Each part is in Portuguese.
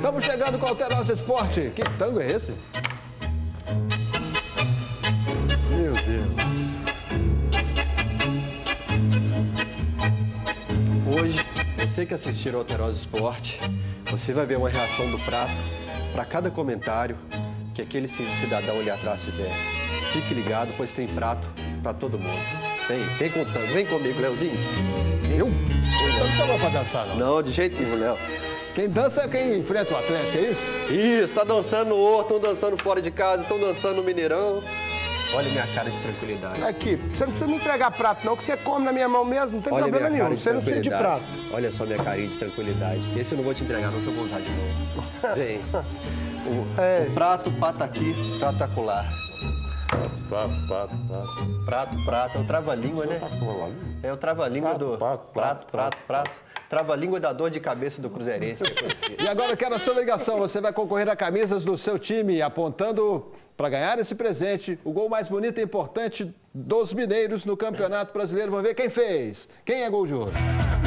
Estamos chegando com o Alterosa Esporte. Que tango é esse? Meu Deus. Hoje, você que assistir ao Alterosa Esporte, você vai ver uma reação do Prato para cada comentário que aquele cidadão ali atrás fizer. Fique ligado, pois tem prato para todo mundo. Vem contando. Vem comigo, Leozinho. Eu? Eu não tô bom pra dançar, não. Não, de jeito nenhum, Léo. Quem dança é quem enfrenta o Atlético, é isso? Isso, tá dançando no Horto, estão dançando fora de casa, estão dançando no Mineirão. Olha minha cara de tranquilidade. Aqui, você não precisa me entregar prato, não, que você come na minha mão mesmo, não tem problema nenhum. Você não precisa de prato. Olha só minha carinha de tranquilidade. Esse eu não vou te entregar, não, que eu vou usar de novo. Vem. O prato pataqui tratacular. Prato, é o trava-língua, né? É o trava-língua do... Prato. Trava-língua da dor de cabeça do cruzeirense, que é conhecido. E agora eu quero a sua ligação. Você vai concorrer a camisas do seu time, apontando para ganhar esse presente o gol mais bonito e importante dos mineiros no Campeonato Brasileiro. Vamos ver quem fez. Quem é gol de ouro?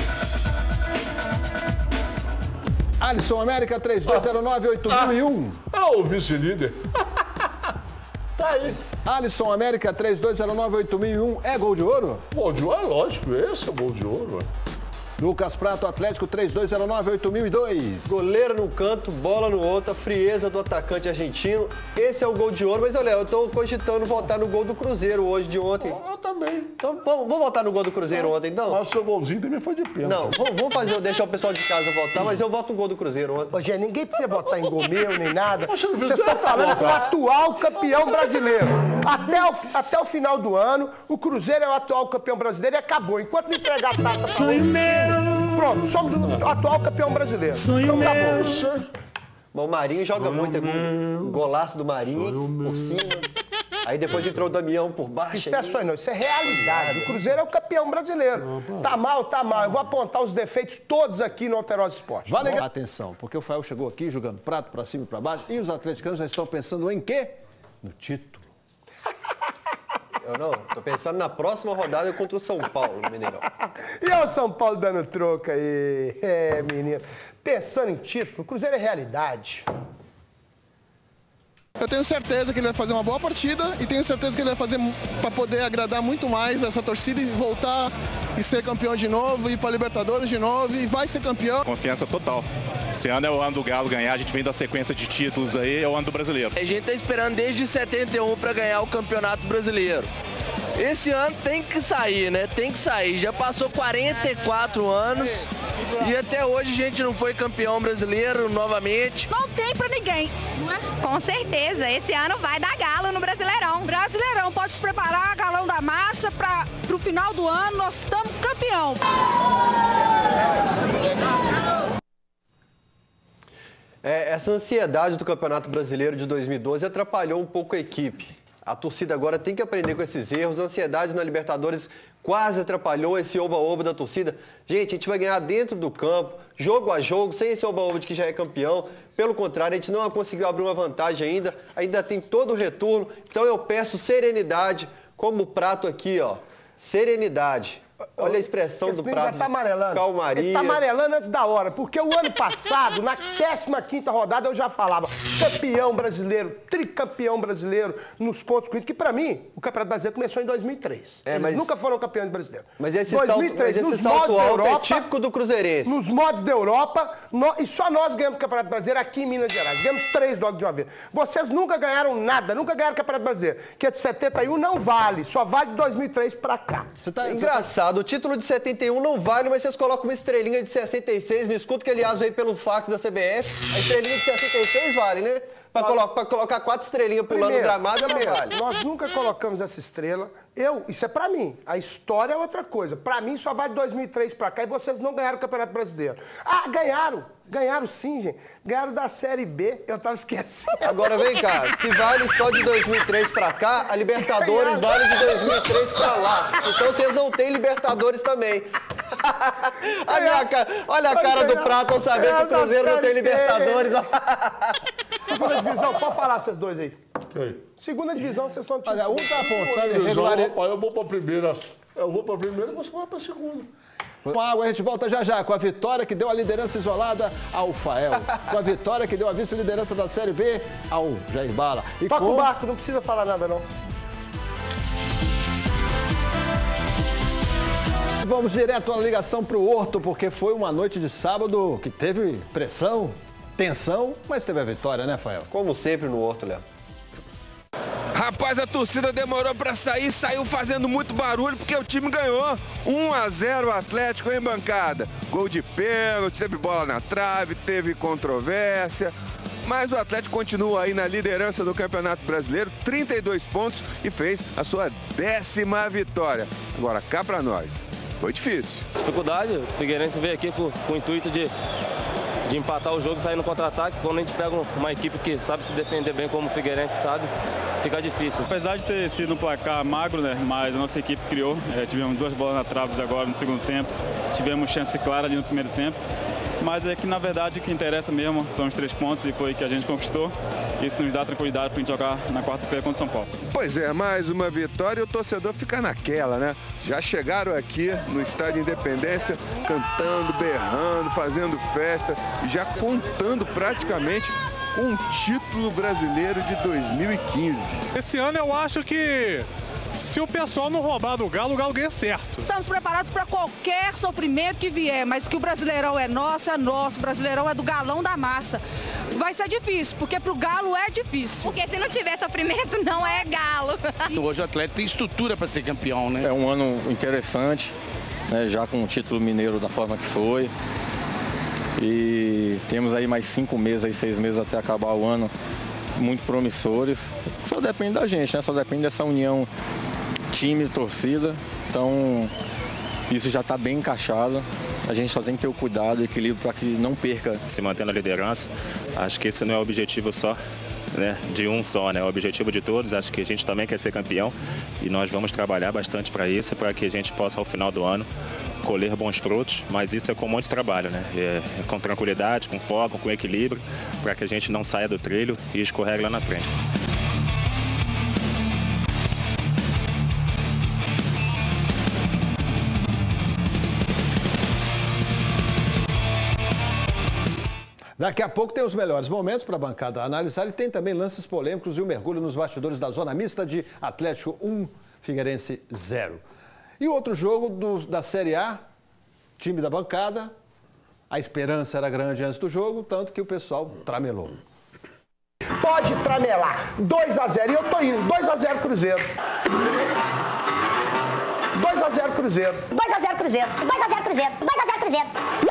Alisson América, 3209-8001. É o vice-líder. Tá aí. Alisson América, 3209-8001. É gol de ouro? Gol de ouro, lógico. Esse é o gol de ouro. Lucas Prato, Atlético, 3209-8002. Goleiro num canto, bola no outro, a frieza do atacante argentino. Esse é o gol de ouro, mas, Léo, eu tô cogitando votar no gol do Cruzeiro hoje, de ontem. Eu também. Então, vamos votar no gol do Cruzeiro ontem, então? Mas o seu golzinho também foi de pena. Não, vamos deixar o pessoal de casa votar, mas eu voto no gol do Cruzeiro ontem. Ô, Gê, ninguém precisa votar em gol meu, nem nada. Vocês estão falando do atual campeão brasileiro. Até o final do ano, o Cruzeiro é o atual campeão brasileiro e acabou. Enquanto não entregar a taça pra você, pronto, somos o atual campeão brasileiro. Sonho então, tá meu. Bom, o Marinho joga muito, golaço do Marinho por cima. Aí depois entrou o Damião por baixo. Isso não é sonho, não, isso é realidade. O Cruzeiro é o campeão brasileiro. Tá mal. Eu vou apontar os defeitos todos aqui no Alterosa Esporte. Vale atenção, porque o Fael chegou aqui jogando prato pra cima e pra baixo e os atleticanos já estão pensando em quê? No título. Eu não, tô pensando na próxima rodada contra o São Paulo, no Mineirão. E olha o São Paulo dando troco aí. É, menino. Pensando em título, o Cruzeiro é realidade. Eu tenho certeza que ele vai fazer uma boa partida e tenho certeza que ele vai fazer para poder agradar muito mais essa torcida e voltar e ser campeão de novo, ir para Libertadores de novo e vai ser campeão. Confiança total. Esse ano é o ano do Galo ganhar, a gente vem da sequência de títulos aí, é o ano do brasileiro. A gente tá esperando desde 71 para ganhar o Campeonato Brasileiro. Esse ano tem que sair, né? Tem que sair. Já passou 44 anos e até hoje a gente não foi campeão brasileiro novamente. Não tem pra ninguém, não é? Com certeza. Esse ano vai dar Galo no Brasileirão. Brasileirão, pode se preparar, Galão da Massa, pro final do ano nós estamos campeão. Essa ansiedade do Campeonato Brasileiro de 2012 atrapalhou um pouco a equipe. A torcida agora tem que aprender com esses erros. A ansiedade na Libertadores quase atrapalhou esse oba-oba da torcida. Gente, a gente vai ganhar dentro do campo, jogo a jogo, sem esse oba-oba de que já é campeão. Pelo contrário, a gente não conseguiu abrir uma vantagem ainda tem todo o retorno. Então eu peço serenidade, como o Prato aqui, ó, serenidade. Olha a expressão do Prato. Tá amarelando. Calmaria. Ele tá amarelando antes da hora, porque o ano passado, na 15ª rodada, eu já falava campeão brasileiro, tricampeão brasileiro, nos pontos corridos, que pra mim, o Campeonato Brasileiro começou em 2003. Eles nunca foram campeões brasileiros. Mas esse salto alto é típico do cruzeirense. Nos modos da Europa, e só nós ganhamos o Campeonato Brasileiro aqui em Minas Gerais. Ganhamos 3 logo de uma vez. Vocês nunca ganharam nada, nunca ganharam o Campeonato Brasileiro, que é de 71 não vale, só vale de 2003 pra cá. Engraçado. O título de 71 não vale, mas vocês colocam uma estrelinha de 66 no escudo, que aliás veio pelo fax da CBF. A estrelinha de 66 vale, né? Pra colocar 4 estrelinhas pulando no gramado, não vale. Nós nunca colocamos essa estrela. Isso é pra mim. A história é outra coisa. Pra mim só vale de 2003 pra cá e vocês não ganharam o Campeonato Brasileiro. Ah, ganharam. Ganharam sim, gente. Ganharam da Série B. Eu tava esquecendo. Agora vem cá. Se vale só de 2003 pra cá, a Libertadores vale de 2003 pra lá. Então vocês não têm Libertadores também. Olha a cara do Prato ao saber que o Cruzeiro não tem Libertadores. Segunda divisão, pode falar vocês dois aí. Segunda divisão, vocês são Um tá apontando irregularidade. Eu vou pra primeira e você vai pra segunda. Com água, a gente volta já já com a vitória que deu a liderança isolada ao Fael. Com a vitória que deu a vice-liderança da Série B ao Jair Bala. E toca o barco, não precisa falar nada não. Vamos direto na ligação para o Horto, porque foi uma noite de sábado que teve pressão, tensão, mas teve a vitória, né, Fael? Como sempre no Horto, Léo. Rapaz, a torcida demorou pra sair, saiu fazendo muito barulho porque o time ganhou 1-0 o Atlético em bancada. Gol de pênalti, teve bola na trave, teve controvérsia. Mas o Atlético continua aí na liderança do Campeonato Brasileiro, 32 pontos e fez a sua 10ª vitória. Agora, cá pra nós, foi difícil. Dificuldade, o Figueirense veio aqui com o intuito de empatar o jogo e sair no contra-ataque. Quando a gente pega uma equipe que sabe se defender bem como o Figueirense sabe, fica difícil. Apesar de ter sido um placar magro, né, mas a nossa equipe criou. Tivemos 2 bolas na trave agora no segundo tempo. Tivemos chance clara ali no primeiro tempo. Mas é que, na verdade, o que interessa mesmo são os 3 pontos e foi que a gente conquistou. Isso nos dá tranquilidade para a gente jogar na quarta-feira contra o São Paulo. Pois é, mais uma vitória e o torcedor fica naquela, né? Já chegaram aqui no Estádio Independência cantando, berrando, fazendo festa e já contando praticamente com o título brasileiro de 2015. Esse ano eu acho que se o pessoal não roubar do Galo, o Galo ganha certo. Estamos preparados para qualquer sofrimento que vier, mas que o Brasileirão é nosso, o Brasileirão é do Galão da Massa. Vai ser difícil, porque pro Galo é difícil. Porque se não tiver sofrimento, não é Galo. Hoje o Atlético tem estrutura para ser campeão, né? É um ano interessante, né, já com o título mineiro da forma que foi. E temos aí mais 5 meses, aí 6 meses até acabar o ano, muito promissores. Só depende da gente, né? Só depende dessa união time e torcida. Então, isso já está bem encaixado. A gente só tem que ter o cuidado e equilíbrio para que não perca. Se manter na liderança, acho que esse não é o objetivo só, né, de um só, né? É o objetivo de todos. Acho que a gente também quer ser campeão e nós vamos trabalhar bastante para isso, para que a gente possa, ao final do ano, colher bons frutos, mas isso é com muito trabalho, né? É com tranquilidade, com foco, com equilíbrio, para que a gente não saia do trilho e escorregue lá na frente. Daqui a pouco tem os melhores momentos para a bancada analisar e tem também lances polêmicos e o mergulho nos bastidores da zona mista de Atlético 1, Figueirense 0. E outro jogo da Série A, time da bancada, a esperança era grande antes do jogo, tanto que o pessoal tramelou. Pode tramelar, 2-0 e eu tô indo, 2-0 Cruzeiro. 2-0 Cruzeiro. 2-0 Cruzeiro. 2-0 Cruzeiro. 2-0 Cruzeiro.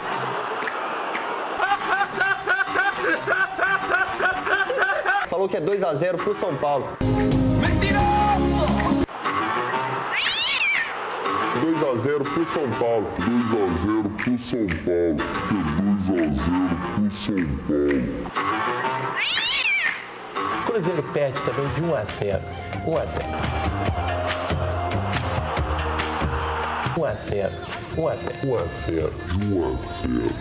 Falou que é 2-0 pro São Paulo. Mentiroso! 2-0 pro São Paulo. 2-0 pro São Paulo. 2-0 pro São Paulo. Cruzeiro perde também de 1-0. 1-0. 1-0. 1-0. 1-0.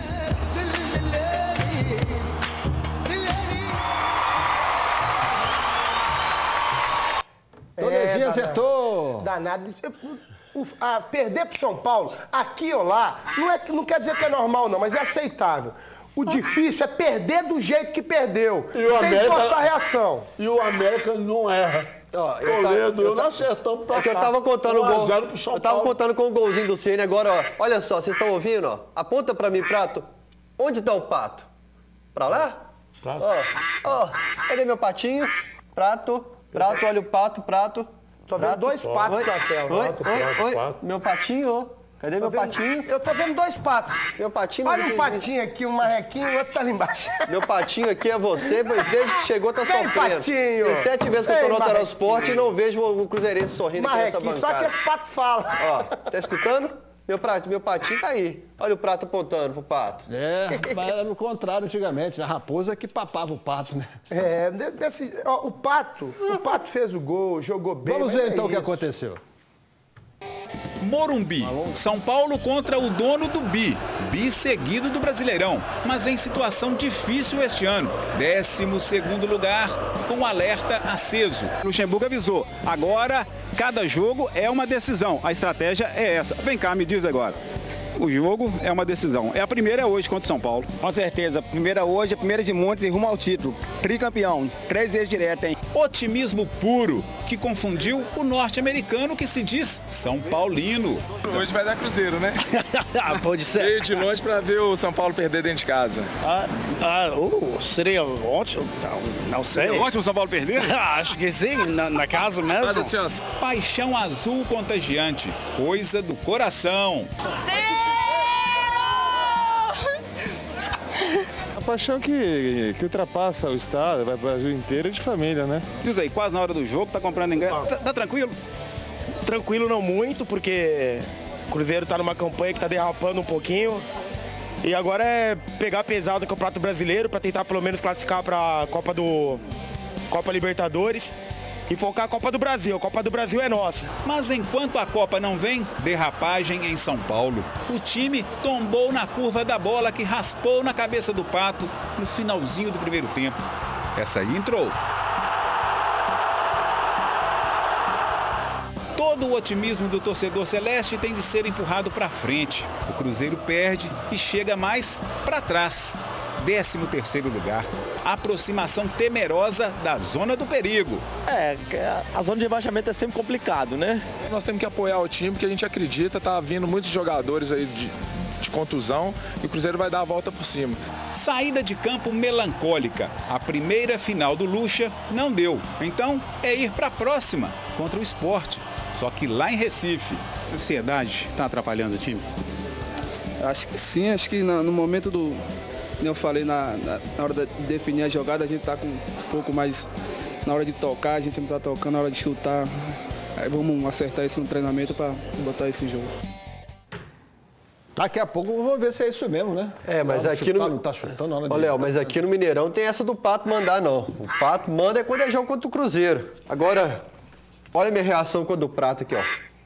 Tonedinho acertou. Danado. Perder pro São Paulo, aqui ou lá, não quer dizer que é normal não, mas é aceitável. O difícil é perder do jeito que perdeu, sem forçar reação. E o América não erra. Eu não acertamos pra cá. Eu tava contando o gol. Eu tava contando com o golzinho do Ceni agora, ó. Olha só, vocês estão ouvindo, ó? Aponta pra mim, Prato. Onde tá o pato? Pra lá? Ó, cadê meu patinho? Prato, olha o pato, Prato. Tô vendo 2 patos na tela. Oi, meu patinho, cadê meu patinho? Eu tô vendo 2 patos. Meu patinho... Olha um patinho aqui, um marrequinho, o outro tá ali embaixo. Meu patinho aqui é você, pois desde que chegou tá sofrendo. Patinho. Tem 7 vezes que eu tô no transporte e não vejo o Cruzeirense sorrindo aqui nessa bancada. Só que esse pato fala. Ó, tá escutando? Meu patinho tá aí. Olha o Prato apontando pro pato. Mas era no contrário antigamente, a raposa que papava o pato, né? O pato fez o gol, jogou bem. Vamos ver então o que aconteceu. Morumbi, São Paulo contra o dono do bi seguido do Brasileirão, mas em situação difícil este ano. 12º lugar, com alerta aceso. Luxemburgo avisou, agora cada jogo é uma decisão, a estratégia é essa. Vem cá, me diz agora. o jogo é uma decisão. A primeira é hoje contra o São Paulo. Com certeza. A primeira hoje, a primeira de muitos e rumo ao título. Tricampeão, 3 vezes direto, hein? Otimismo puro, que confundiu o norte-americano que se diz São Paulino. Hoje vai dar Cruzeiro, né? Pode ser. Veio de longe para ver o São Paulo perder dentro de casa. Seria ótimo, não sei. É ótimo o São Paulo perder? Acho que sim, na casa mesmo. Paixão azul contagiante, coisa do coração. A paixão que ultrapassa o estado, vai para o Brasil inteiro, é de família, né? Diz aí, quase na hora do jogo, tá comprando ingresso. Tá tranquilo? Tranquilo não muito, porque o Cruzeiro tá numa campanha que tá derrapando um pouquinho. E agora é pegar pesado no Campeonato Brasileiro para tentar pelo menos classificar para a Copa Libertadores e focar a Copa do Brasil. A Copa do Brasil é nossa. Mas enquanto a Copa não vem, derrapagem em São Paulo. O time tombou na curva da bola que raspou na cabeça do Pato no finalzinho do primeiro tempo. Essa aí entrou. Todo o otimismo do torcedor celeste tem de ser empurrado para frente. O Cruzeiro perde e chega mais para trás. 13º lugar. Aproximação temerosa da zona do perigo. A zona de rebaixamento é sempre complicado, né? Nós temos que apoiar o time, porque a gente acredita, tá vindo muitos jogadores aí de contusão e o Cruzeiro vai dar a volta por cima. Saída de campo melancólica. A primeira final do Lucha não deu. Então é ir para a próxima, contra o Sport. Só que lá em Recife. A ansiedade está atrapalhando o time? Acho que sim, acho que no momento do... Eu falei, na hora de definir a jogada, a gente está com um pouco mais... Na hora de tocar, a gente não está tocando, na hora de chutar. Aí vamos acertar isso no treinamento para botar esse jogo. Daqui a pouco vamos ver se é isso mesmo, né? Mas aqui chutar, no... não tá chutando, Ô, Léo, mas aqui no Mineirão tem essa do Pato mandar, não. O Pato manda é quando é jogo contra o Cruzeiro. Agora, olha a minha reação quando o Prato aqui,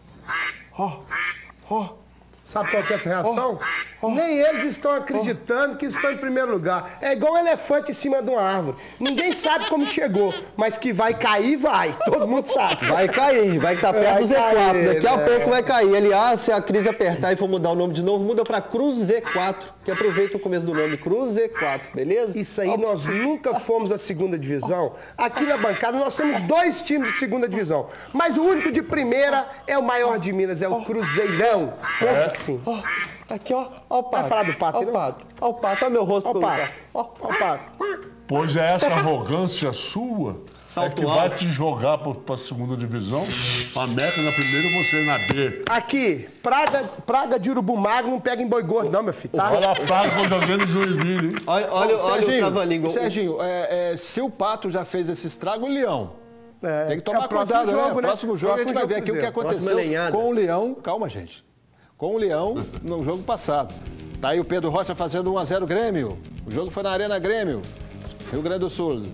ó. Sabe qual que é essa reação? Nem eles estão acreditando que estão em primeiro lugar. É igual um elefante em cima de uma árvore. Ninguém sabe como chegou, mas que vai cair, vai. Todo mundo sabe. Vai cair, vai estar perto do Z4. Daqui a pouco vai cair. Aliás, se a crise apertar e for mudar o nome de novo, muda para Cruz Z4, que aproveita o começo do nome, Cruz Z4, beleza? Isso aí, nós nunca fomos à segunda divisão. Aqui na bancada nós temos 2 times de segunda divisão, mas o único de primeira é o maior de Minas, é o Cruzeirão. Pensa assim. Aqui, ó o Pato. Vai falar do Pato, ó o Pato. Ó o Pato, ó meu rosto. Ó o Pato. Ó o Pato. Pois é, essa arrogância sua Salto que vai te jogar para a segunda divisão. A Meca na primeira e você na B. Aqui, praga de urubu magro não pega em boi gordo, não, meu filho. Tá? Olha a praga que eu joguei no Joinville, hein? Olha o trava-língua. Serginho, se o Pato já fez esse estrago, o Leão. Tem que tomar cuidado, jogo, né? Próximo jogo a gente vai ver aqui o que aconteceu com o Leão. Calma, gente. Com o Leão no jogo passado. Tá aí o Pedro Rocha fazendo 1-0 Grêmio. O jogo foi na Arena Grêmio, Rio Grande do Sul.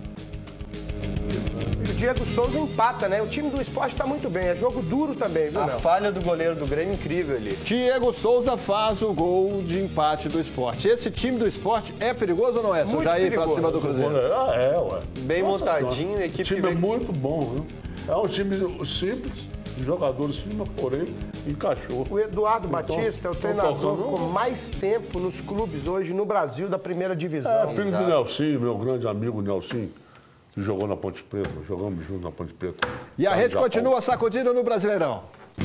O Diego Souza empata, né? O time do Sport tá muito bem. É jogo duro também, viu, A Léo? falha do goleiro do Grêmio incrível ali. Diego Souza faz o gol de empate do Sport. Esse time do Sport é perigoso ou não é? Seu Jair pra cima do Cruzeiro. Ué. Bem montadinho, a equipe... O time é muito bom, viu? É um time simples. Jogadores cima, porém, encaixou. O Eduardo Batista é o treinador com mais tempo nos clubes hoje no Brasil da primeira divisão. Filho do Nelsinho, meu grande amigo Nelsinho, que jogou na Ponte Preta. Jogamos junto na Ponte Preta. E a rede continua sacudindo no Brasileirão.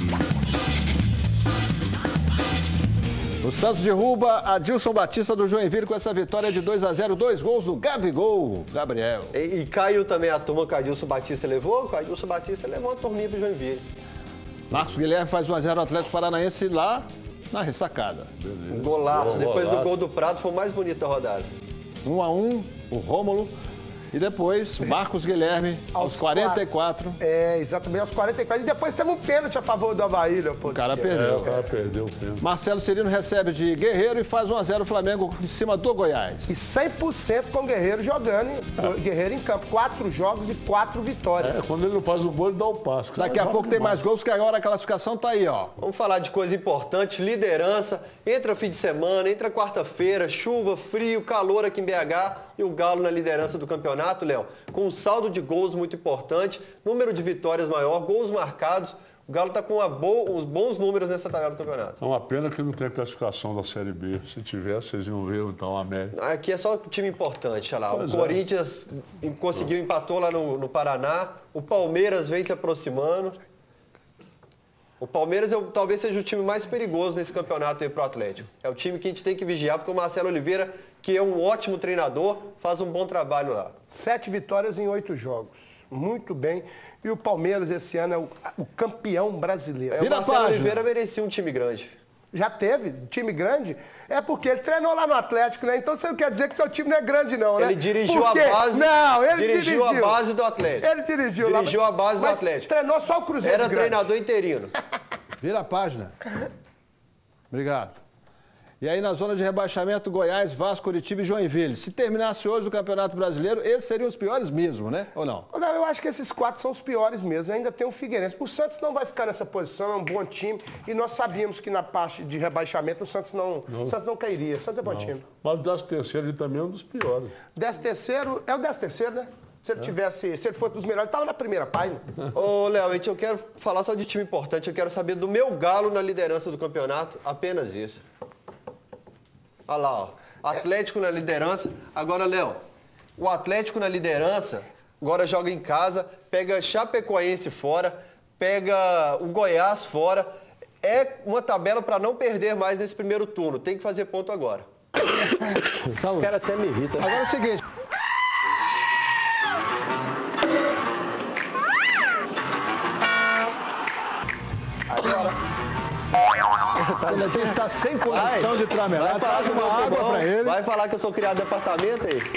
O Santos derruba Adilson Batista do Joinville com essa vitória de 2-0, 2 gols do Gabigol, Gabriel. E caiu também a turma que o Adilson Batista levou, o Adilson Batista levou uma turminha pro Joinville. Marcos Guilherme faz 1-0 Atlético Paranaense lá na ressacada. Um golaço, depois do gol do Prado foi o mais bonito da rodada. 1-1, o Rômulo. E depois, Marcos Guilherme, aos 44. Exatamente, aos 44. E depois teve um pênalti a favor do Avaí, Leopoldo. O cara perdeu. O cara perdeu o pênalti. Marcelo Cirino recebe de Guerreiro e faz 1-0 o Flamengo em cima do Goiás. E 100% com o Guerreiro jogando, Guerreiro em campo. 4 jogos e 4 vitórias. Quando ele não faz o gol, ele dá o passo. Daqui a pouco tem mais gols, porque agora a classificação tá aí, ó. Vamos falar de coisa importante, liderança. Entra fim de semana, entra quarta-feira, chuva, frio, calor aqui em BH. E o Galo na liderança do campeonato, Léo, com um saldo de gols muito importante, número de vitórias maior, gols marcados. O Galo está com uns bons números nessa tabela do campeonato. É uma pena que não tem classificação da Série B. Se tivesse, vocês iam ver então o América. Aqui é só time importante, olha lá. Pois o Corinthians conseguiu, empatou lá no Paraná. O Palmeiras vem se aproximando. O Palmeiras talvez seja o time mais perigoso nesse campeonato aí pro Atlético. É o time que a gente tem que vigiar, porque o Marcelo Oliveira, que é um ótimo treinador, faz um bom trabalho lá. 7 vitórias em 8 jogos. Muito bem. E o Palmeiras esse ano é o campeão brasileiro. O Marcelo Oliveira merecia um time grande. Já teve time grande? É porque ele treinou lá no Atlético, né? Então você não quer dizer que seu time não é grande, não, né? Ele dirigiu a base. Não, ele dirigiu a base do Atlético. Ele dirigiu a base do Atlético. Treinou só o Cruzeiro. Era treinador interino. Vira a página. Obrigado. E aí na zona de rebaixamento, Goiás, Vasco, Curitiba e Joinville. Se terminasse hoje o Campeonato Brasileiro, esses seriam os piores mesmo, né? Ou não? Não, eu acho que esses 4 são os piores mesmo. Ainda tem o Figueirense. O Santos não vai ficar nessa posição, é um bom time. E nós sabíamos que na parte de rebaixamento o Santos não cairia. O Santos é bom time. Mas o 13º ele também é um dos piores. 13º, é o 13º, né? Se ele fosse dos melhores, estava na primeira página. Ô, Léo, eu quero falar só de time importante. Eu quero saber do meu Galo na liderança do campeonato. Apenas isso. Olha lá, ó. Atlético na liderança. Agora, Léo, o Atlético na liderança, agora joga em casa, pega Chapecoense fora, pega o Goiás fora. É uma tabela para não perder mais nesse primeiro turno. Tem que fazer ponto agora. O cara até me irrita. Agora é o seguinte. Ele está sem condição de tramelar, traz uma água para ele. Vai falar que eu sou criado de apartamento aí?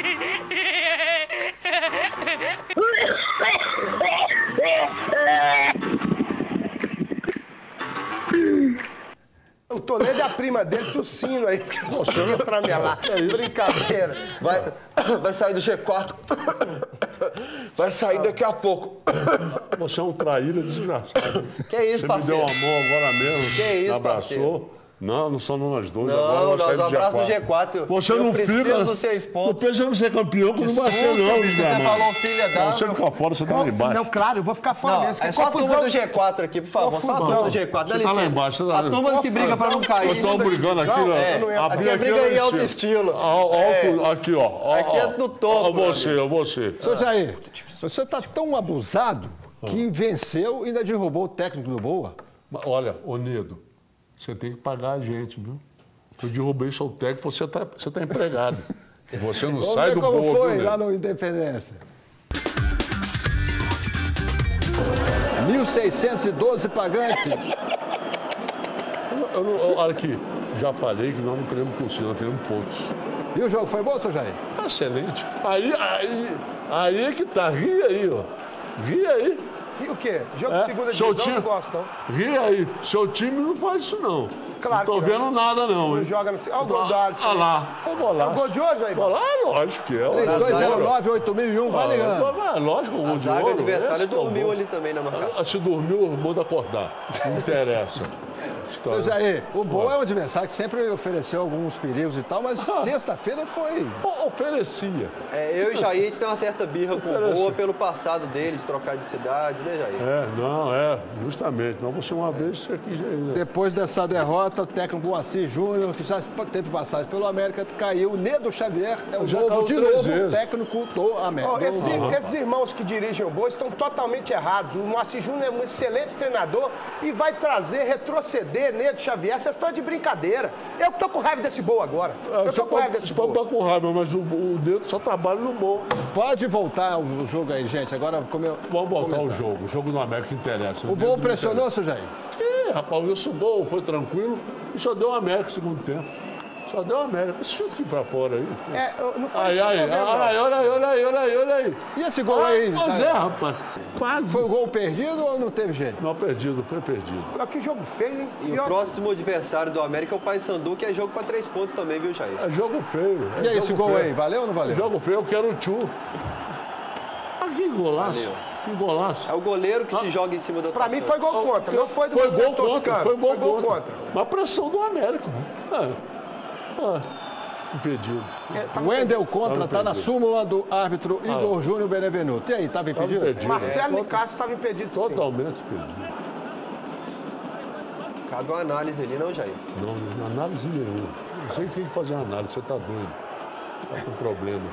O Toledo é a prima dele tossindo aí, porque não conseguia tramelar. Brincadeira. Vai sair do G4. Vai sair daqui a pouco. Você é um traíra desgraçado. Que isso, parceiro? Você me deu a mão agora mesmo. Que isso, abraçou. Parceiro? Não são nós dois. Não, nós abraço do G4. Você não preciso dos 6 pontos. Não precisa ser campeão, que não vai ser não, Você falou filha da... Você fica fora, você tá lá embaixo. Não, claro, eu vou ficar fora mesmo. É só a turma do G4 aqui, por favor. Só a turma do G4, dá licença. Você tá lá embaixo. A turma que briga pra não cair. Estão brigando aqui, ó. Aqui é briga em alto estilo. Aqui, ó. Aqui é do topo. Você. Seu Jair, você tá tão abusado que venceu e ainda derrubou o técnico do Boa. Olha, ô Nido, você tem que pagar a gente, viu? Eu derrubei seu técnico, você tá empregado. Você não sai do Boa. Como foi lá no Independência? 1.612 pagantes. Olha aqui, já falei que nós não queremos cursinho, nós queremos pontos. E o jogo foi bom, seu Jair? Excelente. Aí é que tá, ri aí, ó. Ri aí. E o quê? Jogo de segunda divisão, eu não gosto, não. Ri aí. Seu time não faz isso, não. Claro não tô vendo nada, não. Não joga no... Olha o gol do Alisson. Olha lá. É o gol de hoje, aí? Lógico que é. 3209-8001, vai ligando. Lógico, o gol de ouro. O adversário dormiu ali também na marcação. Se dormiu, muda acordar. Não interessa. Seu Jair, o Boa é um adversário que sempre ofereceu alguns perigos e tal, mas sexta-feira foi... Oferecia. Eu e Jair, a gente tem uma certa birra com o Boa pelo passado dele, de trocar de cidades, né, Jair? Justamente. Não, você uma vez isso aqui, Jair. Né? Depois dessa derrota, o técnico Moacir Júnior, que já teve passagem pelo América, caiu. Nedo Xavier é o novo, de novo, o técnico do América. Esses irmãos que dirigem o Boa estão totalmente errados. O Moacir Júnior é um excelente treinador e vai retroceder Nedo Xavier, vocês estão de brincadeira. Eu que tô com raiva desse Boa agora. Eu tô com raiva desse Boa. Você pode estar com raiva, mas o Nedo só trabalha no Boa. Pode voltar o jogo aí, gente. Agora, vamos voltar o jogo. O jogo do América interessa. O Boa pressionou, seu Jair? Rapaz, isso bom, foi tranquilo. E só deu o América no segundo tempo. Só deu o América. Chuta aqui pra fora aí. Não faz olha aí. E esse gol aí? Pois é, rapaz. Quase. Foi o gol perdido ou não teve jeito? Não, perdido, foi perdido. Que jogo feio, hein? E o próximo adversário do América é o Paysandu, que é jogo para 3 pontos também, viu, Jair? É jogo feio. E aí, esse gol aí, valeu ou não valeu? Jogo feio, eu quero o Tchu. Que golaço. Valeu. Que golaço. É o goleiro que se joga em cima do... Pra mim foi gol contra, não foi do Foi gol contra. Uma pressão do América. Impedido. O Wendel Contra está na súmula do árbitro Igor Júnior Benevenuto. E aí, estava impedido? Marcelo Nicasso estava impedido, Totalmente impedido. Cabe uma análise ali, não, Jair? Não, análise nenhuma. Você tem que fazer uma análise, você está doido. Tá com problema.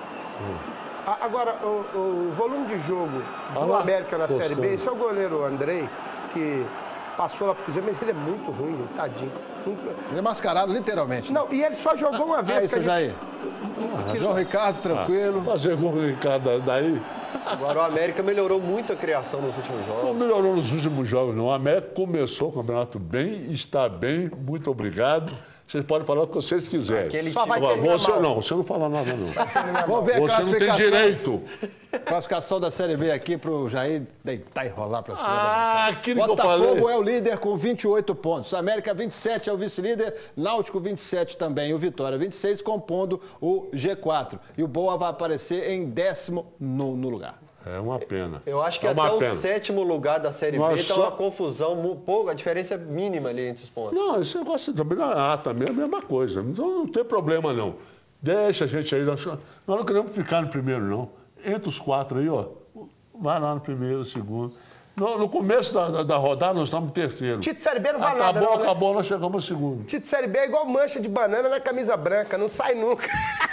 Agora, o volume de jogo do América na Série B, esse é o goleiro Andrei, que passou lá pro Cruzeiro, mas ele é muito ruim, tadinho. Ele é mascarado, literalmente. Não, e ele só jogou uma vez. Isso, Jair. João Ricardo, tranquilo. Fazer gol do Ricardo daí. Agora o América melhorou muito a criação nos últimos jogos. Não melhorou nos últimos jogos, não. O América começou o campeonato bem, está bem, muito obrigado. Vocês podem falar o que vocês quiserem. Você não fala nada, não. Vamos ver a classificação. Você não tem direito. Classificação da Série B aqui para o Jair deitar e rolar para cima. Aquilo que eu Botafogo falei. é o líder com 28 pontos. América 27 é o vice-líder. Náutico 27 também. O Vitória 26 compondo o G4. E o Boa vai aparecer em 10º no lugar. É uma pena. Eu acho que até o 7º lugar da Série B está uma confusão, pouco, a diferença é mínima ali entre os pontos. Não, esse negócio também, também é a mesma coisa. Então não tem problema, não. Deixa a gente aí. Nós não queremos ficar no primeiro, não. Entre os 4 aí, ó. Vai lá no primeiro, segundo. No começo da rodada, nós estamos em terceiro. Título de Série B não vai nada, não, acabou, nós chegamos no segundo. Título de Série B é igual mancha de banana na camisa branca, não sai nunca.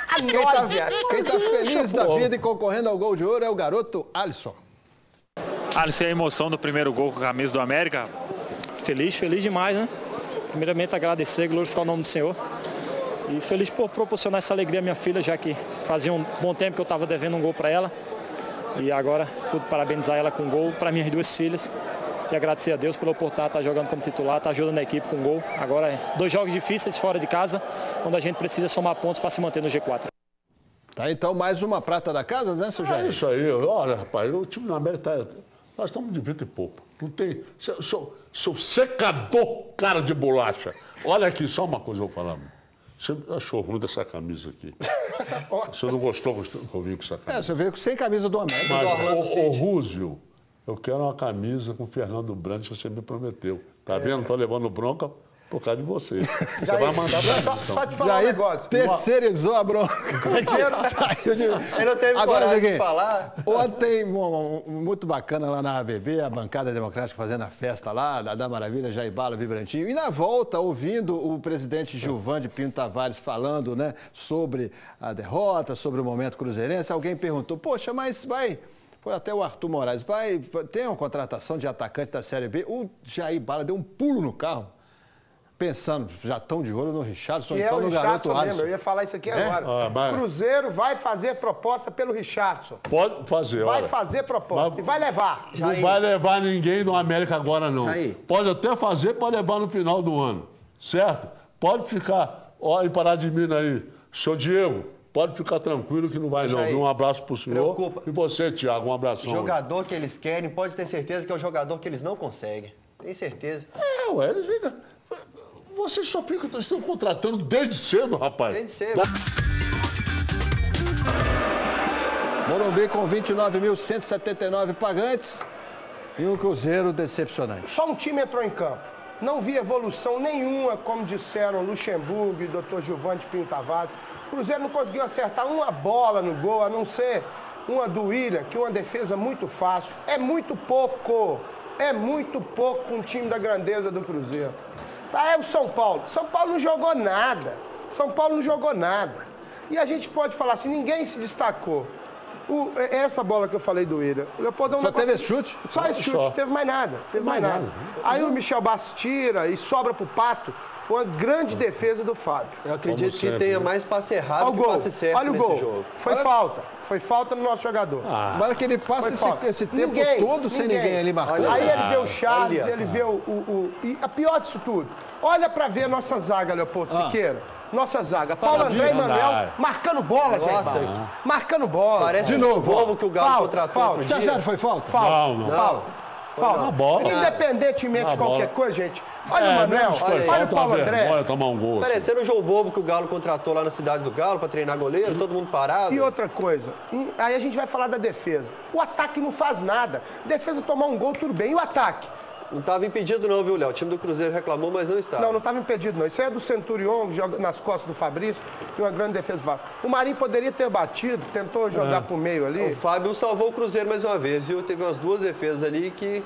Quem tá feliz da vida e concorrendo ao gol de ouro é o garoto Alisson. Alisson, a emoção do primeiro gol com a camisa do América? Feliz demais, né? Primeiramente agradecer, glorificar o nome do Senhor. E feliz por proporcionar essa alegria à minha filha, já que fazia um bom tempo que eu estava devendo um gol para ela. E agora pude parabenizar ela com um gol para minhas 2 filhas. E agradecer a Deus pela oportunidade de estar jogando como titular, estar ajudando a equipe com um gol. Agora é 2 jogos difíceis fora de casa, onde a gente precisa somar pontos para se manter no G4. Tá, então mais uma prata da casa, né, seu Jair? É isso aí. Olha, rapaz, o time do América nós estamos de vento e pouco. Não tem... Sou secador, cara de bolacha. Olha aqui, só uma coisa eu vou falar. Você achou ruim dessa camisa aqui? Você não gostou que eu vim com essa camisa? Você veio sem camisa do América. Mas, ô Rússio, eu quero uma camisa com o Fernando Brandt que você me prometeu. Tá vendo? Estou levando bronca por causa de você. Você vai mandar pra mim. Só te falar um negócio. Terceirizou a bronca. Ele não teve coragem de falar. Ontem, muito bacana lá na ABB, a bancada democrática fazendo a festa lá, da Maravilha, Jair Bala, Vibrantinho. E na volta, ouvindo o presidente Gilvan de Pinto Tavares falando, né, sobre a derrota, sobre o momento cruzeirense, alguém perguntou, poxa, mas vai... Foi até o Arthur Moraes, tem uma contratação de atacante da Série B, o Jair Bala deu um pulo no carro, pensando, já estão de olho no Richardson, então no garoto Alisson. Eu ia falar isso aqui agora. Cruzeiro vai fazer proposta pelo Richardson. Pode fazer, Vai fazer proposta e vai levar. Não vai levar ninguém do América agora, não. Pode até fazer para levar no final do ano, certo? Pode ficar, olha, parar de mim aí, seu Diego. Pode ficar tranquilo que não vai não. Um abraço pro senhor. E você, Thiago, um abraço. O jogador que eles querem, pode ter certeza que é o jogador que eles não conseguem. Tem certeza. Eles ficam... Vocês só estão contratando desde cedo, rapaz. Desde cedo. Morumbi com 29.179 pagantes e um Cruzeiro decepcionante. Só um time entrou em campo. Não vi evolução nenhuma, como disseram Luxemburgo e Dr. Gilvan de Pinto Tavares. O Cruzeiro não conseguiu acertar uma bola no gol, a não ser uma do Willian, que é uma defesa muito fácil. É muito pouco com um time da grandeza do Cruzeiro. É o São Paulo. São Paulo não jogou nada. E a gente pode falar assim, ninguém se destacou. Essa bola que eu falei do Willian. Só teve esse chute? Só esse chute, não teve mais nada. Aí o Michel Bastos tira e sobra pro Pato. Uma grande defesa do Fábio. Eu acredito que tenha mais passe errado que passe certo. Olha o gol. Jogo. Foi falta no nosso jogador. Agora que ele passa esse tempo todo sem ninguém ali marcando. Aí ele vê o Charles, ele vê E a pior disso tudo, olha pra ver a nossa zaga, Leopoldo Siqueira. Nossa zaga. Paulo André e Manuel marcando bola, gente. Marcando bola. Parece de novo que o Galo contratou outro dia. Você acha que foi falta? Falta. Independentemente de qualquer coisa, gente. Olha o Manuel, olha o Paulo André. Olha tomar um gol. Parecendo o João Bobo que o Galo contratou lá na cidade do Galo para treinar goleiro, todo mundo parado. E outra coisa, aí a gente vai falar da defesa. O ataque não faz nada. Defesa tomar um gol, tudo bem. E o ataque? Não estava impedido não, viu, Léo? O time do Cruzeiro reclamou, mas não estava. Não estava impedido não. Isso aí é do Centurion, que joga nas costas do Fabrício, e uma grande defesa do Fábio. O Marinho poderia ter batido, tentou jogar pro meio ali. O Fábio salvou o Cruzeiro mais uma vez, viu? Teve umas 2 defesas ali que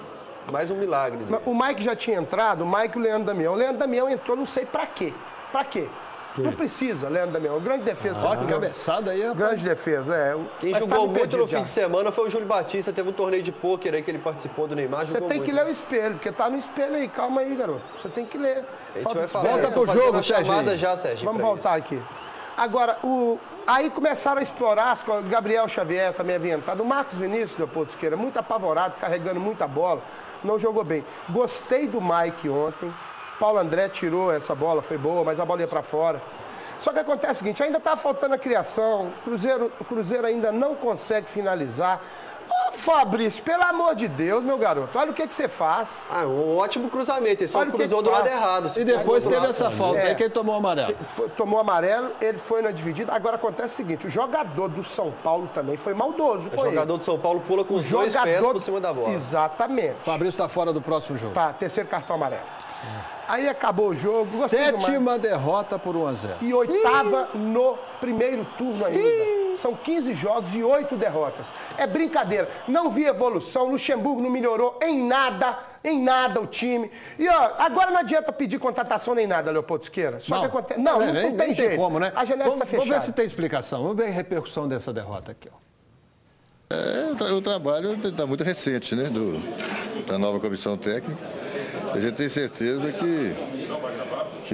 mais um milagre. Né? O Mike já tinha entrado, o Mike e o Leandro Damião. O Leandro Damião entrou, não sei pra quê. Pra quê? Não precisa, Leandro Damião. Grande defesa. Olha que cabeçada aí, rapaz. Grande defesa, é. Quem jogou muito no fim de semana foi o Júlio Batista. Teve um torneio de pôquer aí que ele participou do Neymar. Você tem que ler o espelho, porque tá no espelho aí. Calma aí, garoto. Você tem que ler. A gente vai falar. Volta pro jogo, Serginho. Já, Serginho. Vamos voltar aqui. Agora, aí começaram a explorar, o Gabriel Xavier também havia entrado. O Marcos Vinícius, Leopoldo Siqueira, muito apavorado, carregando muita bola. Não jogou bem. Gostei do Mike ontem. Paulo André tirou essa bola, foi boa, mas a bola ia pra fora. Só que acontece o seguinte, ainda está faltando a criação, o Cruzeiro ainda não consegue finalizar. Ô, Fabrício, pelo amor de Deus, meu garoto, olha o que você faz. Um ótimo cruzamento, ele só cruzou do lado errado. E depois teve essa falta aí, quem tomou o amarelo? Tomou amarelo, ele foi na dividida. Agora acontece o seguinte, o jogador do São Paulo também foi maldoso com ele. O jogador do São Paulo pula com os dois pés por cima da bola. Exatamente. Fabrício está fora do próximo jogo. Tá, terceiro cartão amarelo. Aí acabou o jogo. Sétima derrota por 1-0. E oitava no primeiro turno ainda. São 15 jogos e 8 derrotas. É brincadeira. Não vi evolução. Luxemburgo não melhorou em nada o time. E ó, agora não adianta pedir contratação nem nada, Leopoldo Siqueira. Só que acontece. Não tem jeito. Como, né? A janela está fechada. Vamos ver se tem explicação. Vamos ver a repercussão dessa derrota aqui, ó. O trabalho está muito recente, né? Da nova comissão técnica. A gente tem certeza que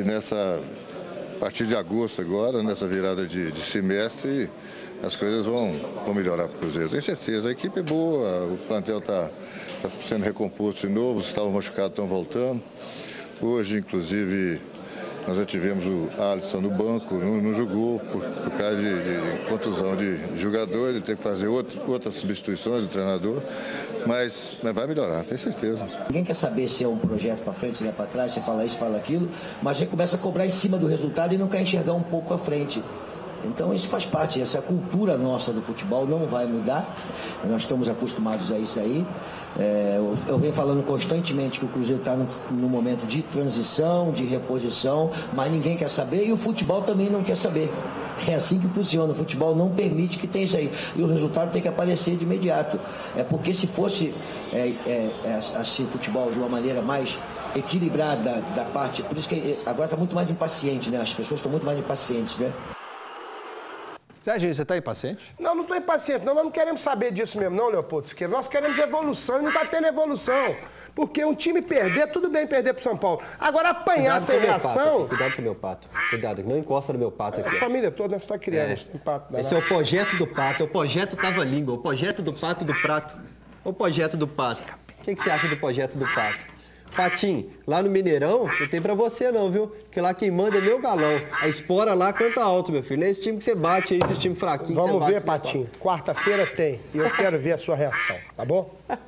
a partir de agosto agora, nessa virada de semestre, as coisas vão melhorar para o Cruzeiro. Tenho certeza, a equipe é boa, o plantel está sendo recomposto de novo, os que estavam machucados estão voltando. Hoje, inclusive, nós já tivemos o Alisson no banco, não jogou por causa de contusão de jogador, ele teve que fazer outras substituições do treinador, mas vai melhorar, tenho certeza. Ninguém quer saber se é um projeto para frente, se é para trás, se fala isso, fala aquilo, mas a gente começa a cobrar em cima do resultado e não quer enxergar um pouco à frente. Então isso faz parte, essa cultura nossa do futebol não vai mudar, nós estamos acostumados a isso aí. Eu venho falando constantemente que o Cruzeiro está no momento de transição, de reposição, mas ninguém quer saber e o futebol também não quer saber. É assim que funciona, o futebol não permite que tenha isso aí. E o resultado tem que aparecer de imediato. Porque se fosse assim o futebol de uma maneira mais equilibrada da parte, por isso que agora está muito mais impaciente, né? As pessoas estão muito mais impacientes, né? Serginho, você está impaciente? Não estou impaciente, não. Nós não queremos saber disso mesmo, não, Leopoldo Siqueira. Nós queremos evolução e não está tendo evolução. Porque um time perder, tudo bem perder para São Paulo. Agora apanhar sem reação... Cuidado com o meu pato. Cuidado, que não encosta no meu pato aqui. A família toda está criando esse pato. Esse é o projeto do pato, é o projeto Tava-Língua, o projeto do pato do prato. O projeto do pato. O que você acha do projeto do pato? Patinho, lá no Mineirão, não tem pra você não, viu? Porque lá quem manda é meu galão. A espora lá canta alto, meu filho. Não é esse time que você bate aí, esse time fraquinho. Vamos ver, Patinho. Quarta-feira tem. E eu quero ver a sua reação, tá bom?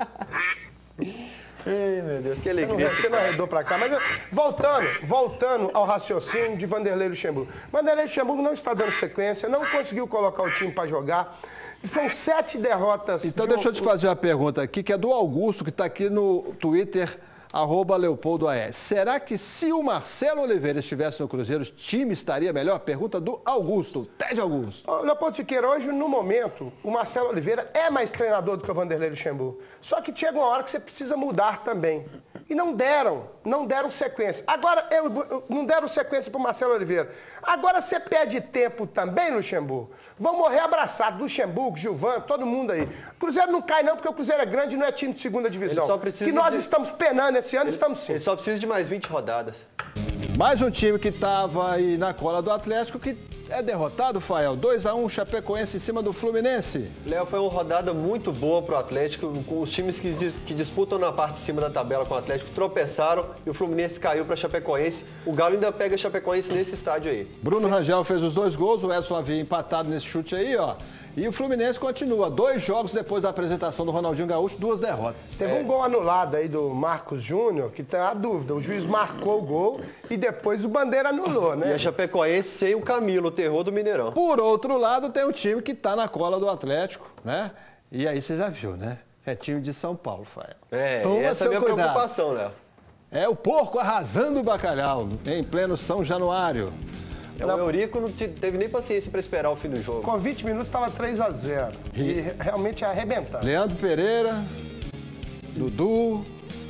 Ei, meu Deus, que alegria. Você não arredou pra cá. Mas voltando ao raciocínio de Vanderlei Luxemburgo. Vanderlei Luxemburgo não está dando sequência, não conseguiu colocar o time pra jogar. São 7 derrotas. Então deixa eu te fazer uma pergunta aqui, que é do Augusto, que está aqui no Twitter, @LeopoldoAS. Será que se o Marcelo Oliveira estivesse no Cruzeiro, o time estaria melhor? Pergunta do Augusto, Ted Augusto. Leopoldo Siqueira, hoje, no momento, o Marcelo Oliveira é mais treinador do que o Vanderlei Luxemburgo. Só que chega uma hora que você precisa mudar também. E não deram sequência. Agora, não deram sequência para o Marcelo Oliveira. Agora você pede tempo também, Luxemburgo. Vão morrer abraçados, Luxemburgo, Gilvan, todo mundo aí. O Cruzeiro não cai não, porque o Cruzeiro é grande e não é time de segunda divisão. Que nós estamos penando esse ano, estamos sim. Ele só precisa de mais 20 rodadas. Mais um time que estava aí na cola do Atlético, que é derrotado, Fael. 2-1, Chapecoense em cima do Fluminense. Léo, foi uma rodada muito boa pro Atlético. Os times que disputam na parte de cima da tabela com o Atlético tropeçaram e o Fluminense caiu para Chapecoense. O Galo ainda pega Chapecoense nesse estádio aí. Bruno Rangel fez os 2 gols, o Edson havia empatado nesse chute aí, ó. E o Fluminense continua. 2 jogos depois da apresentação do Ronaldinho Gaúcho, 2 derrotas. Teve um gol anulado aí do Marcos Júnior, que tem a dúvida. O juiz marcou o gol e depois o Bandeira anulou, né? E a Chapecoense sem o Camilo, o terror do Mineirão. Por outro lado, tem um time que está na cola do Atlético, né? E aí você já viu, né? É time de São Paulo, Fael. Essa é a minha preocupação, Léo. É o porco arrasando o bacalhau em pleno São Januário. O Eurico não teve nem paciência para esperar o fim do jogo. Com 20 minutos estava 3-0. E realmente arrebentando. Leandro Pereira, Dudu,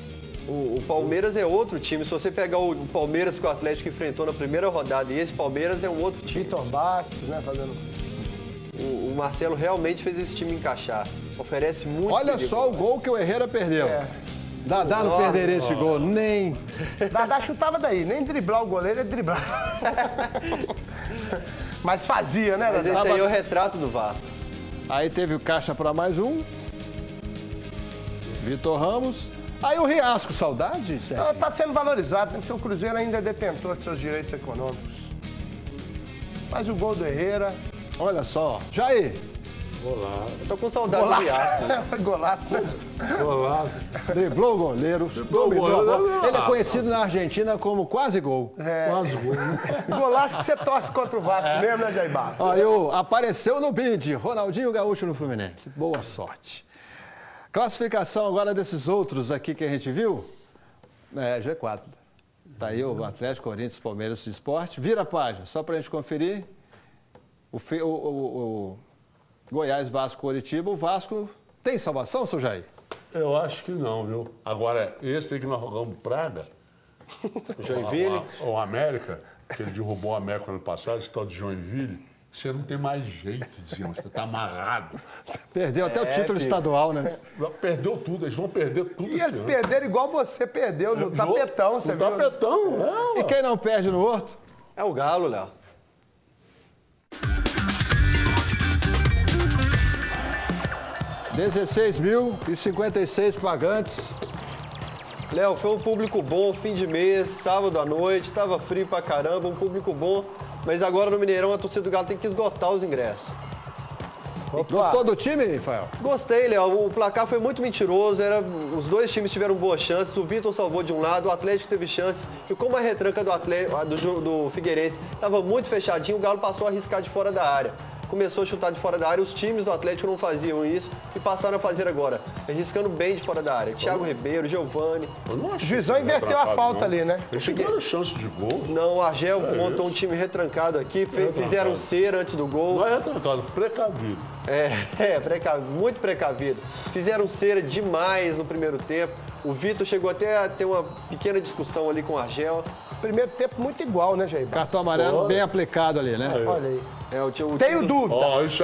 O Palmeiras é outro time. Se você pegar o Palmeiras que o Atlético enfrentou na primeira rodada e esse Palmeiras é um outro time. Vitor Bastos, né? Fazendo... O Marcelo realmente fez esse time encaixar. Oferece muito. Olha só o gol que o Herrera perdeu. Dadá não perderia esse gol, nem. Dadá chutava daí, nem driblar o goleiro é driblar. Mas fazia, né, Mas Dadá? esse aí é o retrato do Vasco. Aí teve o caixa para mais um. Vitor Ramos. Aí o Riasco, saudade? Está sendo valorizado, porque o Cruzeiro ainda é detentor de seus direitos econômicos. Mas o gol do Herrera... Olha só. Jair. Golaço. Eu tô com saudade do Riasco. Foi golaço, né? Golaço. Driblou o goleiro, dominou a bola. Ele é conhecido na Argentina como quase gol. Quase gol, né? Golaço que você torce contra o Vasco mesmo, né, Jair Barra? Apareceu no bid, Ronaldinho Gaúcho no Fluminense. Boa sorte. Classificação agora desses outros aqui que a gente viu. G4. Tá aí o Atlético, Corinthians, Palmeiras e Sport. Vira a página, só pra gente conferir. O Goiás, Vasco, Coritiba. O Vasco tem salvação, seu Jair? Eu acho que não, viu? Agora, esse aí que nós jogamos Praga, Joinville, o América, que ele derrubou o América ano passado, esse tal de Joinville, você não tem mais jeito, dizemos, você está amarrado. Perdeu até o título estadual, né? Perdeu tudo, eles vão perder tudo. E eles perderam igual você perdeu no tapetão, você viu? No tapetão, E quem não perde no Horto? é o Galo, Léo. R$16.056 pagantes. Léo, foi um público bom, fim de mês, sábado à noite, tava frio pra caramba, um público bom. Mas agora no Mineirão a torcida do Galo tem que esgotar os ingressos. Gostou do time, Rafael? Gostei, Léo. O placar foi muito mentiroso. Os dois times tiveram boas chances. O Vitor salvou de um lado, o Atlético teve chances. E como a retranca do Figueirense estava muito fechadinho, o Galo passou a arriscar de fora da área. Começou a chutar de fora da área. Os times do Atlético não faziam isso e passaram a fazer agora, arriscando bem de fora da área. Thiago Ribeiro, Giovani. O Juizão inverteu a falta ali, né? Eles tiveram chance de gol. Não, o Argel montou um time retrancado aqui, fizeram cera antes do gol. Não é retrancado, precavido. Muito precavido. Fizeram cera demais no primeiro tempo. O Vitor chegou até a ter uma pequena discussão ali com o Argel. Primeiro tempo muito igual, né, Jair? Cartão amarelo bem aplicado ali, né? Olha aí. Tenho dúvida.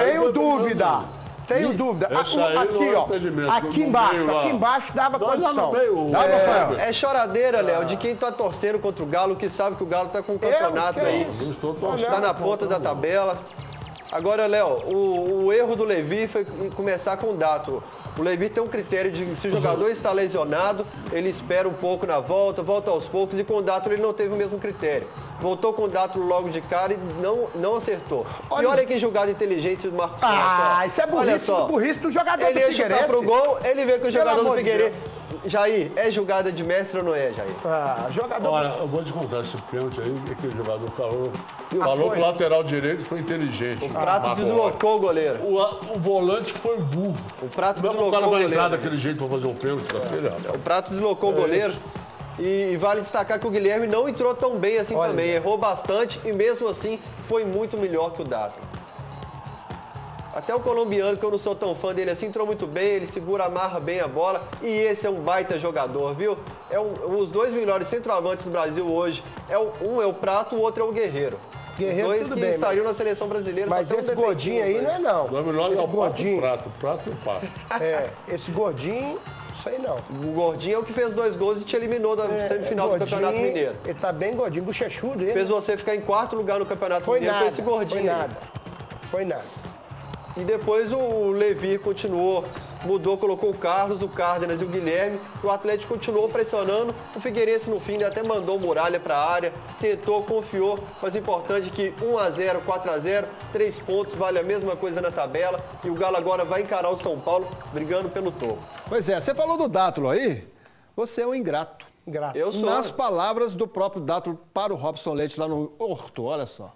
Tenho dúvida. Aqui, ó. Aqui embaixo dava condição. É choradeira, Léo, de quem tá torcendo contra o Galo, que sabe que o Galo tá com o campeonato aí. Tá na ponta da tabela. Agora, Léo, o erro do Levi foi começar com o Dátolo. O Levi tem um critério de se o jogador está lesionado, ele espera um pouco na volta aos poucos, e com o Dátolo ele não teve o mesmo critério. Voltou com o Dátolo logo de cara e não acertou. E olha que jogada inteligente do Marcos Costa. Isso é burrice do jogador do Figueirense. Ele ia chutar pro gol, ele vê que o jogador do Figueirense... Jair, é jogada de mestre ou não é, Jair? Jogador... Olha, eu vou te contar esse pênalti aí, que o jogador falou que o lateral direito foi inteligente. O Prato deslocou o goleiro. O volante que foi burro. O Prato deslocou o cara vai entrar daquele jeito para fazer um pênalti daquele. O Prato deslocou o goleiro. E vale destacar que o Guilherme não entrou tão bem assim também. Errou bastante e mesmo assim foi muito melhor que o Dátolo. Até o colombiano, que eu não sou tão fã dele assim, entrou muito bem, ele segura, amarra bem a bola. E esse é um baita jogador, viu? Os dois melhores centroavantes do Brasil hoje. Um é o Prato, o outro é o Guerreiro. Guerreiro, dois que bem, estariam na seleção brasileira. Mas só esse gordinho aí não é não. O melhor é o gordinho. O prato e o pato. Esse gordinho, isso aí não. O gordinho é o que fez 2 gols e te eliminou da semifinal do Campeonato Mineiro. Ele tá bem gordinho, bochechudo. Fez você ficar em 4º lugar no Campeonato Mineiro com esse gordinho. Foi nada. E depois o Levi continuou, mudou, colocou o Carlos, o Cárdenas e o Guilherme. O Atlético continuou pressionando. O Figueirense, no fim, até mandou o Muralha para a área, tentou, confiou. Mas o importante é que 1-0, 4-0, 3 pontos, vale a mesma coisa na tabela. E o Galo agora vai encarar o São Paulo, brigando pelo topo. Pois é, você falou do Dátolo aí, você é um ingrato. Eu sou. Nas palavras do próprio Dátolo para o Robson Leite lá no Horto, olha só.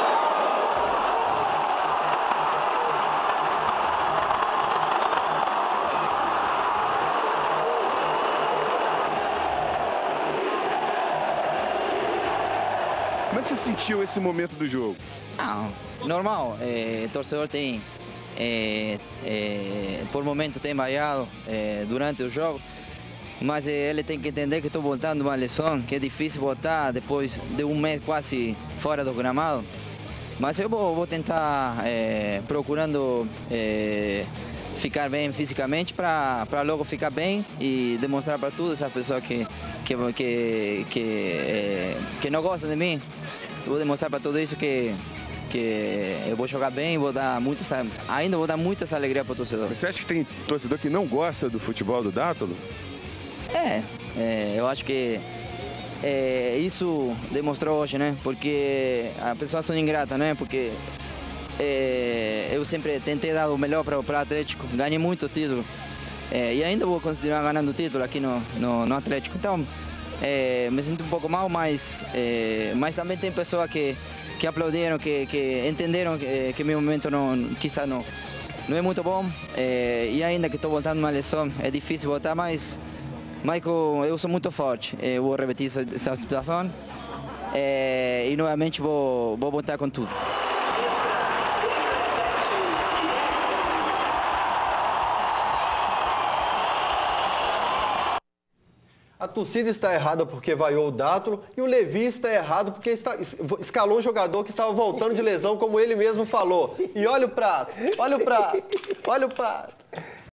Como é que você sentiu esse momento do jogo? Normal. O torcedor tem, por momento tem vaiado durante o jogo. Mas ele tem que entender que estou voltando uma lesão, que é difícil voltar depois de um mês quase fora do gramado. Mas eu vou tentar procurando ficar bem fisicamente para logo ficar bem e demonstrar para todas as pessoas que não gostam de mim. Eu vou demonstrar para tudo isso que eu vou jogar bem e ainda vou dar muita alegria para o torcedor. Você acha que tem torcedor que não gosta do futebol do Dátolo? Eu acho que isso demonstrou hoje, né? Porque as pessoas são ingratas, né? Porque eu sempre tentei dar o melhor para o Atlético, ganhei muito título e ainda vou continuar ganhando título aqui no Atlético. Então, me sinto um pouco mal, mas também tem pessoas que aplaudiram, que entenderam que meu momento quizás não é muito bom e ainda que estou voltando uma lesão, é difícil voltar, mas Michael, eu sou muito forte, eu vou repetir essa situação e novamente vou voltar com tudo. A torcida está errada porque vaiou o Dátolo e o Levi está errado porque escalou um jogador que estava voltando de lesão, como ele mesmo falou. E olha o prato, olha o prato, olha o prato.